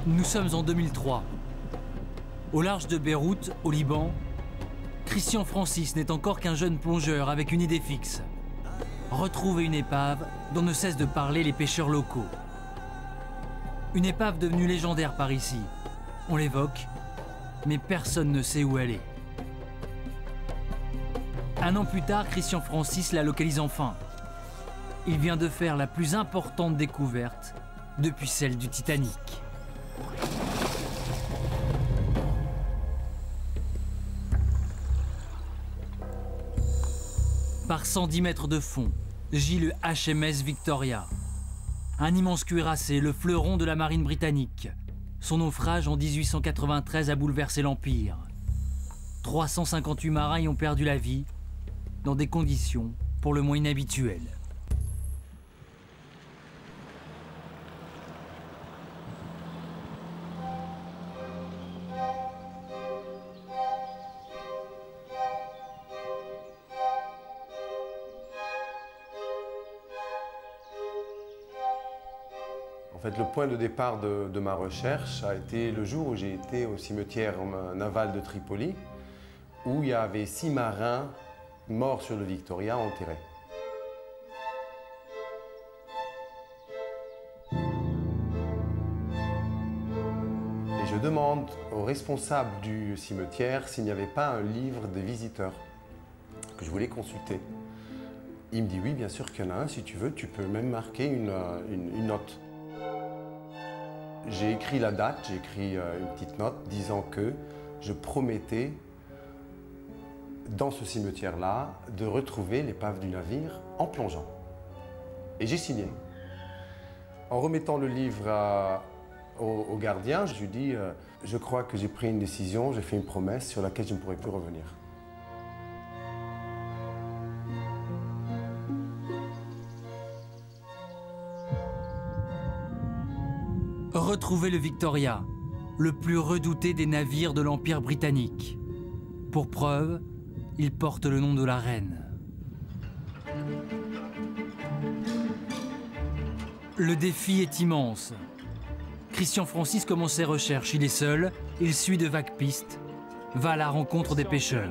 Nous sommes en 2003. Au large de Beyrouth, au Liban, Christian Francis n'est encore qu'un jeune plongeur avec une idée fixe. Retrouver une épave dont ne cessent de parler les pêcheurs locaux. Une épave devenue légendaire par ici. On l'évoque, mais personne ne sait où elle est. Un an plus tard, Christian Francis la localise enfin. Il vient de faire la plus importante découverte depuis celle du Titanic. Par 110 mètres de fond, gît le HMS Victoria. Un immense cuirassé, le fleuron de la marine britannique. Son naufrage en 1893 a bouleversé l'Empire. 358 marins y ont perdu la vie, dans des conditions pour le moins inhabituelles. En fait, le point de départ de ma recherche a été le jour où j'ai été au cimetière naval de Tripoli, où il y avait 6 marins morts sur le Victoria enterrés. Et je demande au responsable du cimetière s'il n'y avait pas un livre des visiteurs que je voulais consulter. Il me dit oui, bien sûr qu'il y en a un, si tu veux, tu peux même marquer une note. J'ai écrit la date, j'ai écrit une petite note disant que je promettais, dans ce cimetière-là, de retrouver l'épave du navire en plongeant. Et j'ai signé. En remettant le livre au gardien, je lui dis je crois que j'ai pris une décision, j'ai fait une promesse sur laquelle je ne pourrai plus revenir. Retrouver le Victoria, le plus redouté des navires de l'Empire britannique. Pour preuve, il porte le nom de la reine. Le défi est immense. Christian Francis commence ses recherches. Il est seul, il suit de vagues pistes, va à la rencontre des pêcheurs.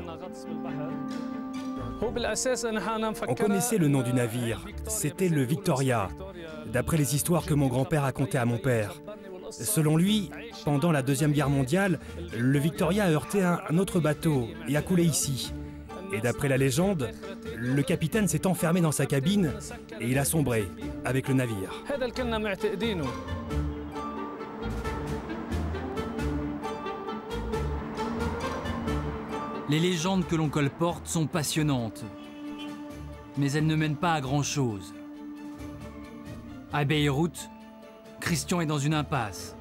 On connaissait le nom du navire, c'était le Victoria, d'après les histoires que mon grand-père racontait à mon père. Selon lui, pendant la Deuxième Guerre mondiale, le Victoria a heurté un autre bateau et a coulé ici. Et d'après la légende, le capitaine s'est enfermé dans sa cabine et il a sombré avec le navire. Les légendes que l'on colporte sont passionnantes, mais elles ne mènent pas à grand-chose. À Beyrouth, Christian est dans une impasse.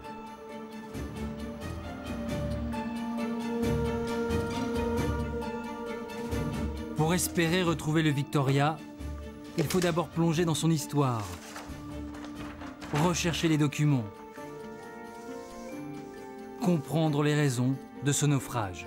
Pour espérer retrouver le Victoria, il faut d'abord plonger dans son histoire, rechercher les documents, comprendre les raisons de ce naufrage.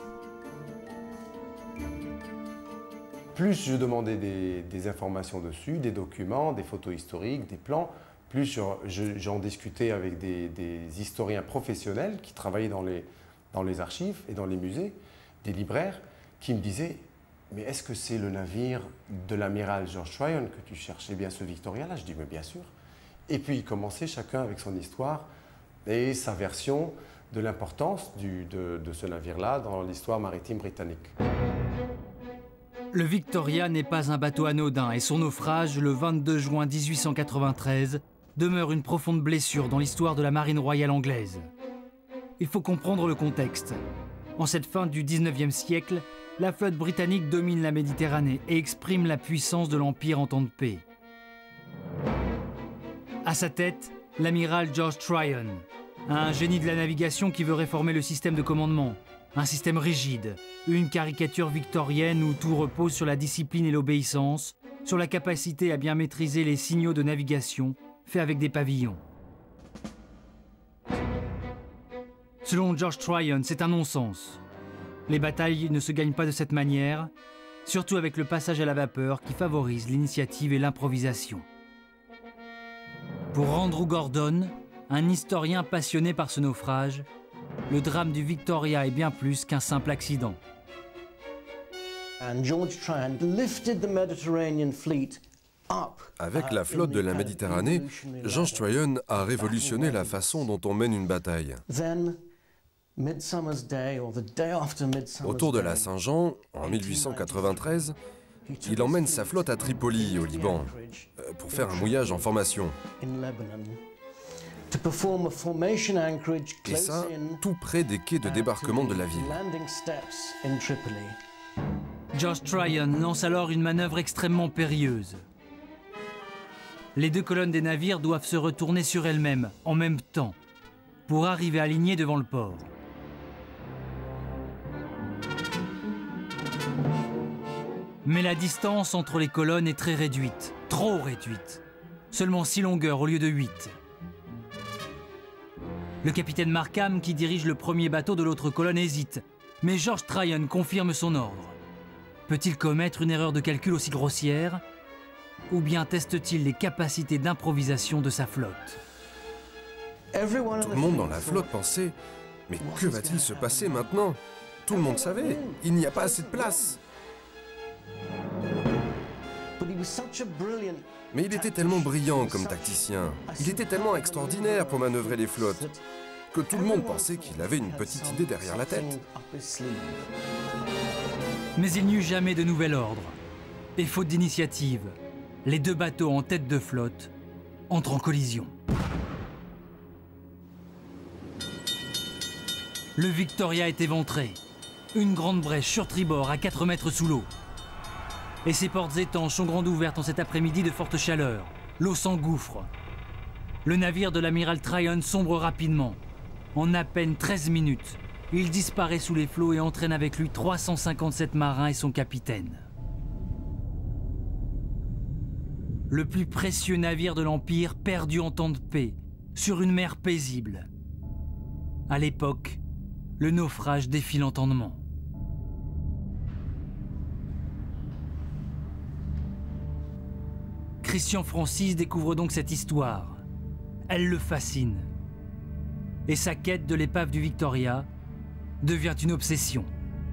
Plus je demandais des informations dessus, des documents, des photos historiques, des plans, plus j'en discutais avec des historiens professionnels qui travaillaient dans les archives et dans les musées, des libraires, qui me disaient « Mais est-ce que c'est le navire de l'amiral George Tryon que tu cherchais bien ce Victoria-là » Je dis « Mais bien sûr ». Et puis ils commençaient chacun avec son histoire et sa version de l'importance de ce navire-là dans l'histoire maritime britannique. Le Victoria n'est pas un bateau anodin et son naufrage, le 22 juin 1893, demeure une profonde blessure dans l'histoire de la marine royale anglaise. Il faut comprendre le contexte. En cette fin du 19e siècle, la flotte britannique domine la Méditerranée et exprime la puissance de l'Empire en temps de paix. À sa tête, l'amiral George Tryon, un génie de la navigation qui veut réformer le système de commandement. Un système rigide, une caricature victorienne où tout repose sur la discipline et l'obéissance, sur la capacité à bien maîtriser les signaux de navigation, fait avec des pavillons. Selon George Tryon, c'est un non-sens. Les batailles ne se gagnent pas de cette manière, surtout avec le passage à la vapeur qui favorise l'initiative et l'improvisation. Pour Andrew Gordon, un historien passionné par ce naufrage, le drame du Victoria est bien plus qu'un simple accident. Avec la flotte de la Méditerranée, George Tryon a révolutionné la façon dont on mène une bataille. Autour de la Saint-Jean, en 1893, il emmène sa flotte à Tripoli, au Liban, pour faire un mouillage en formation. Et ça, tout près des quais de débarquement de la ville. George Tryon lance alors une manœuvre extrêmement périlleuse. Les deux colonnes des navires doivent se retourner sur elles-mêmes, en même temps, pour arriver alignées devant le port. Mais la distance entre les colonnes est très réduite, trop réduite. Seulement 6 longueurs au lieu de 8. Le capitaine Markham, qui dirige le premier bateau de l'autre colonne, hésite. Mais George Tryon confirme son ordre. Peut-il commettre une erreur de calcul aussi grossière? Ou bien teste-t-il les capacités d'improvisation de sa flotte? Tout le monde dans la flotte pensait « Mais que va-t-il se passer maintenant ?» Tout le monde savait, il n'y a pas assez de place. Mais il était tellement brillant comme tacticien, il était tellement extraordinaire pour manœuvrer les flottes, que tout le monde pensait qu'il avait une petite idée derrière la tête. Mais il n'y eut jamais de nouvel ordre. Et faute d'initiative, les deux bateaux en tête de flotte entrent en collision. Le Victoria est éventré. Une grande brèche sur tribord à 4 mètres sous l'eau. Et ses portes étanches sont grandes ouvertes en cet après-midi de forte chaleur. L'eau s'engouffre. Le navire de l'amiral Tryon sombre rapidement. En à peine 13 minutes, il disparaît sous les flots et entraîne avec lui 357 marins et son capitaine. Le plus précieux navire de l'Empire perdu en temps de paix, sur une mer paisible. À l'époque, le naufrage défie l'entendement. Christian Francis découvre donc cette histoire. Elle le fascine. Et sa quête de l'épave du Victoria devient une obsession.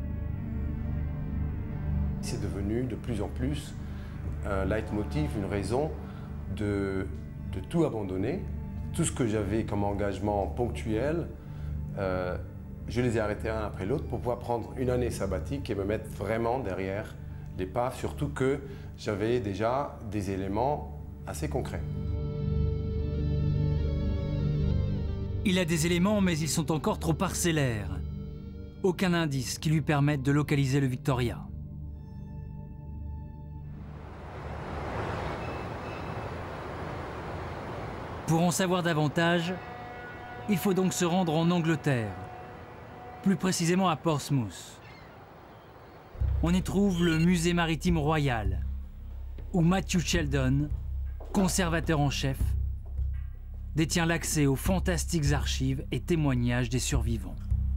C'est devenu de plus en plus un leitmotiv, une raison de tout abandonner. Tout ce que j'avais comme engagement ponctuel, je les ai arrêtés un après l'autre pour pouvoir prendre une année sabbatique et me mettre vraiment derrière l'épave, surtout que j'avais déjà des éléments assez concrets. Il a des éléments, mais ils sont encore trop parcellaires. Aucun indice qui lui permette de localiser le Victoria. Pour en savoir davantage, il faut donc se rendre en Angleterre, plus précisément à Portsmouth. On y trouve le musée maritime royal, où Matthew Sheldon, conservateur en chef, détient l'accès aux fantastiques archives et témoignages des survivants.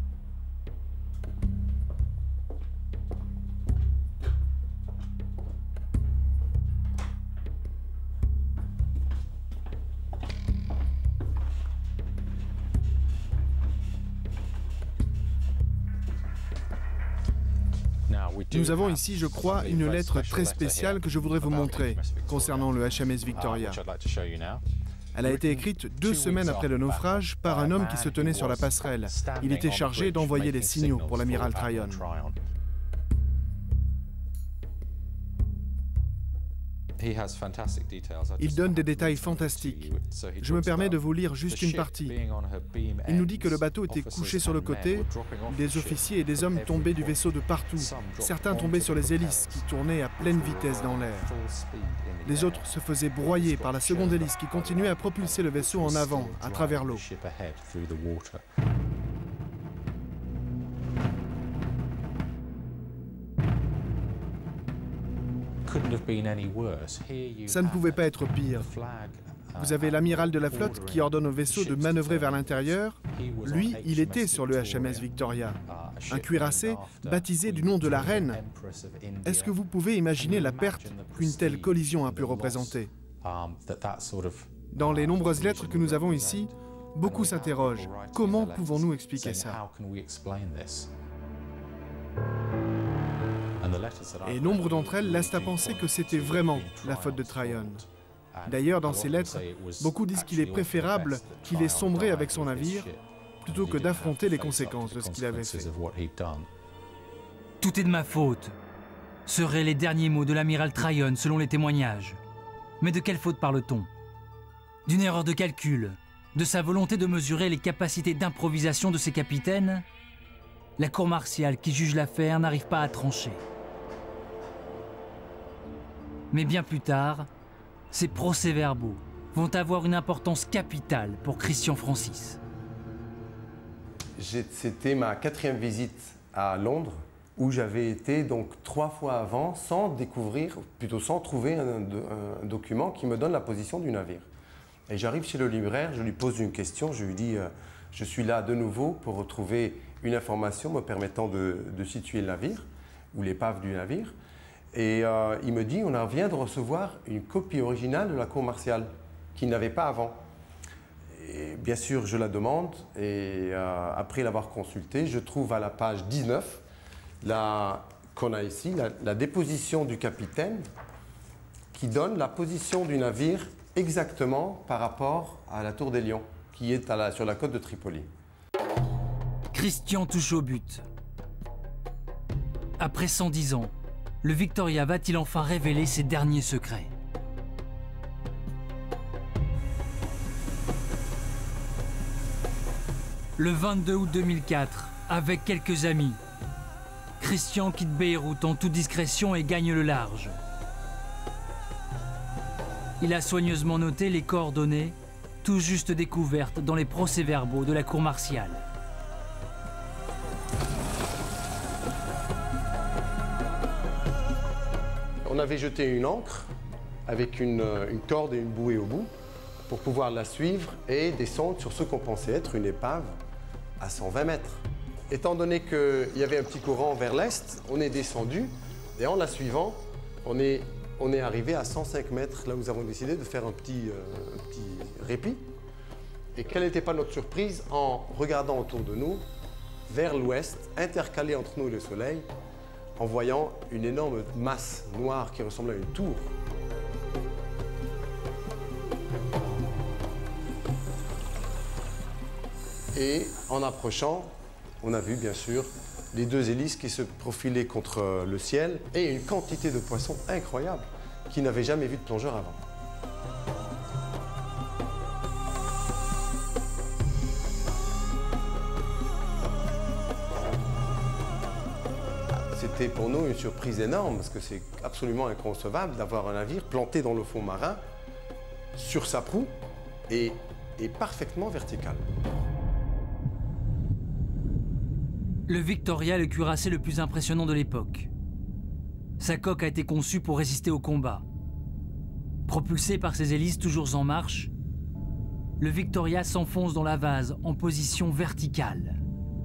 Nous avons ici, je crois, une lettre très spéciale que je voudrais vous montrer concernant le HMS Victoria. Elle a été écrite 2 semaines après le naufrage par un homme qui se tenait sur la passerelle. Il était chargé d'envoyer les signaux pour l'amiral Tryon. Il donne des détails fantastiques. Je me permets de vous lire juste une partie. Il nous dit que le bateau était couché sur le côté, des officiers et des hommes tombaient du vaisseau de partout. Certains tombaient sur les hélices qui tournaient à pleine vitesse dans l'air. Les autres se faisaient broyer par la seconde hélice qui continuait à propulser le vaisseau en avant, à travers l'eau. Ça ne pouvait pas être pire. Vous avez l'amiral de la flotte qui ordonne au vaisseau de manœuvrer vers l'intérieur. Lui, il était sur le HMS Victoria, un cuirassé baptisé du nom de la reine. Est-ce que vous pouvez imaginer la perte qu'une telle collision a pu représenter? Dans les nombreuses lettres que nous avons ici, Beaucoup s'interrogent. Comment pouvons-nous expliquer ça? Et nombre d'entre elles laissent à penser que c'était vraiment la faute de Tryon. D'ailleurs, dans ces lettres, beaucoup disent qu'il est préférable qu'il ait sombré avec son navire plutôt que d'affronter les conséquences de ce qu'il avait fait. Tout est de ma faute, seraient les derniers mots de l'amiral Tryon selon les témoignages. Mais de quelle faute parle-t-on? D'une erreur de calcul? De sa volonté de mesurer les capacités d'improvisation de ses capitaines? La cour martiale qui juge l'affaire n'arrive pas à trancher. Mais bien plus tard, ces procès-verbaux vont avoir une importance capitale pour Christian Francis. C'était ma 4e visite à Londres, où j'avais été donc 3 fois avant sans découvrir, plutôt sans trouver un document qui me donne la position du navire. Et j'arrive chez le libraire, je lui pose une question, je lui dis je suis là de nouveau pour retrouver une information me permettant de situer le navire ou l'épave du navire. Et il me dit on vient de recevoir une copie originale de la cour martiale qu'il n'avait pas avant. Et bien sûr, je la demande et après l'avoir consultée, je trouve à la page 19 qu'on a ici, la déposition du capitaine qui donne la position du navire exactement par rapport à la Tour des Lions, qui est sur la côte de Tripoli. Christian touche au but. Après 110 ans, le Victoria va-t-il enfin révéler ses derniers secrets? Le 22 août 2004, avec quelques amis, Christian quitte Beyrouth en toute discrétion et gagne le large. Il a soigneusement noté les coordonnées, tout juste découvertes dans les procès-verbaux de la cour martiale. On avait jeté une ancre avec une corde et une bouée au bout pour pouvoir la suivre et descendre sur ce qu'on pensait être une épave à 120 mètres. Étant donné qu'il y avait un petit courant vers l'est, on est descendu et en la suivant, on est arrivé à 105 mètres, là où nous avons décidé de faire un petit répit. Et quelle n'était pas notre surprise en regardant autour de nous, vers l'ouest, intercalé entre nous et le soleil, en voyant une énorme masse noire qui ressemblait à une tour. Et en approchant, on a vu bien sûr les 2 hélices qui se profilaient contre le ciel et une quantité de poissons incroyable qui n'avaient jamais vu de plongeur avant. C'était pour nous une surprise énorme parce que c'est absolument inconcevable d'avoir un navire planté dans le fond marin sur sa proue et parfaitement vertical. Le Victoria est le cuirassé le plus impressionnant de l'époque. Sa coque a été conçue pour résister au combat. Propulsé par ses hélices toujours en marche, le Victoria s'enfonce dans la vase en position verticale.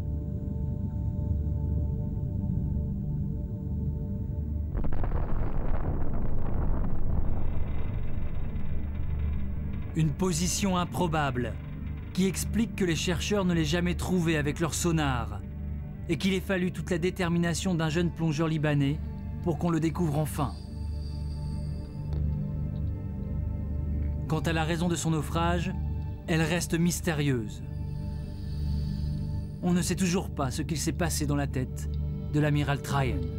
Une position improbable qui explique que les chercheurs ne l'aient jamais trouvé avec leur sonar et qu'il ait fallu toute la détermination d'un jeune plongeur libanais pour qu'on le découvre enfin. Quant à la raison de son naufrage, elle reste mystérieuse. On ne sait toujours pas ce qu'il s'est passé dans la tête de l'amiral Tryon.